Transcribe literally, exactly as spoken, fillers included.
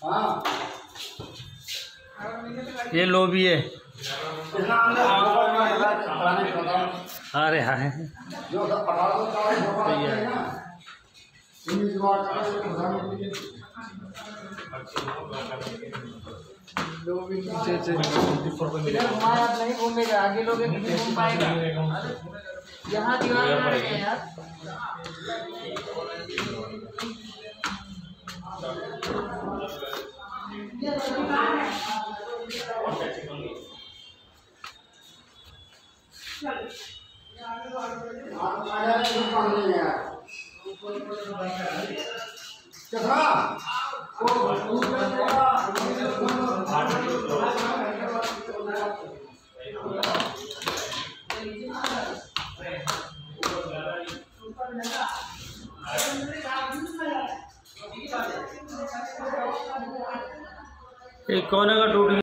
ये लोबी है। अरे हाँ नहीं घूमेगा, आगे लोग नहीं घूम पाएगा। यहाँ दीवार है यार। एक कोने का टूट